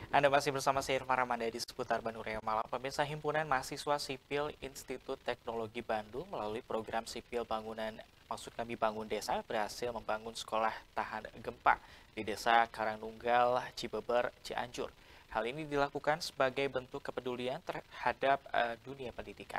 Anda masih bersama saya Irfan Ramadhani di seputar Bandung Raya Malam. Pemirsa, Himpunan Mahasiswa Sipil Institut Teknologi Bandung melalui program Sipil Bangunan, maksud kami Bangun Desa, berhasil membangun sekolah tahan gempa di Desa Karangnunggal, Cibeber, Cianjur. Hal ini dilakukan sebagai bentuk kepedulian terhadap dunia pendidikan.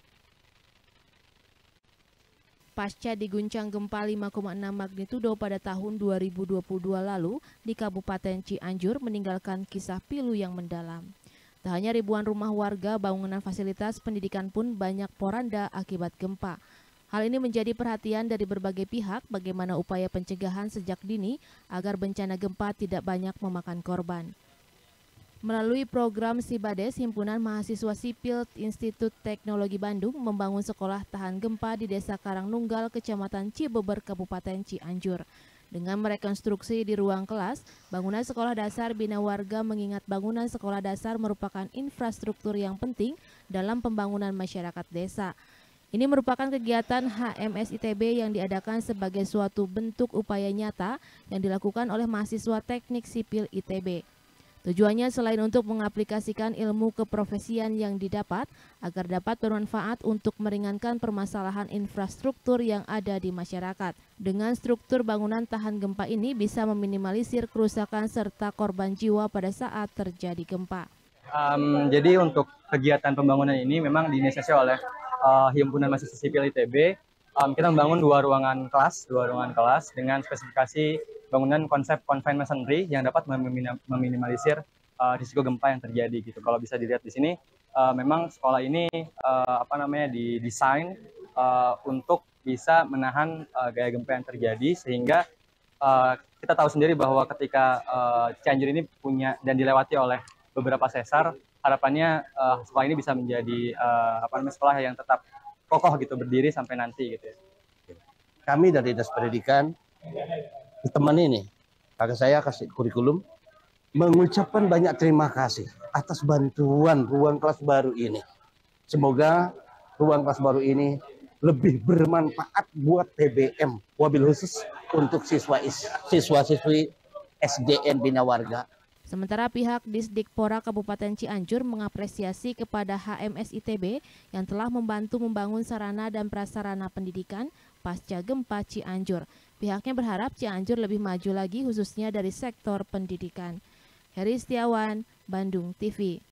Pasca diguncang gempa 5,6 magnitudo pada tahun 2022 lalu di Kabupaten Cianjur meninggalkan kisah pilu yang mendalam. Tak hanya ribuan rumah warga, bangunan fasilitas pendidikan pun banyak poranda akibat gempa. Hal ini menjadi perhatian dari berbagai pihak bagaimana upaya pencegahan sejak dini agar bencana gempa tidak banyak memakan korban. Melalui program Sibades, Himpunan Mahasiswa Sipil Institut Teknologi Bandung membangun sekolah tahan gempa di Desa Karangnunggal, Kecamatan Cibeber, Kabupaten Cianjur. Dengan merekonstruksi di ruang kelas, bangunan sekolah dasar bina warga mengingat bangunan sekolah dasar merupakan infrastruktur yang penting dalam pembangunan masyarakat desa. Ini merupakan kegiatan HMS ITB yang diadakan sebagai suatu bentuk upaya nyata yang dilakukan oleh mahasiswa teknik sipil ITB. Tujuannya selain untuk mengaplikasikan ilmu keprofesian yang didapat agar dapat bermanfaat untuk meringankan permasalahan infrastruktur yang ada di masyarakat. Dengan struktur bangunan tahan gempa ini bisa meminimalisir kerusakan serta korban jiwa pada saat terjadi gempa. Jadi untuk kegiatan pembangunan ini memang diinisiasi oleh Himpunan Mahasiswa Sipil ITB. Kita membangun dua ruangan kelas dengan spesifikasi bangunan konsep confined masonry yang dapat meminimalisir risiko gempa yang terjadi gitu. Kalau bisa dilihat di sini, memang sekolah ini didesain untuk bisa menahan gaya gempa yang terjadi, sehingga kita tahu sendiri bahwa ketika Cianjur ini punya dan dilewati oleh beberapa sesar, harapannya sekolah ini bisa menjadi sekolah yang tetap kokoh gitu, berdiri sampai nanti gitu ya. Kami dari Dinas Pendidikan teman ini, kakak saya kasih kurikulum, mengucapkan banyak terima kasih atas bantuan ruang kelas baru ini. Semoga ruang kelas baru ini lebih bermanfaat buat PBM, wabil khusus untuk siswa-siswi SDN Bina Warga. Sementara pihak Disdikpora Kabupaten Cianjur mengapresiasi kepada HMS ITB yang telah membantu membangun sarana dan prasarana pendidikan pasca gempa Cianjur. Pihaknya berharap Cianjur lebih maju lagi khususnya dari sektor pendidikan. Heri Setiawan, Bandung TV.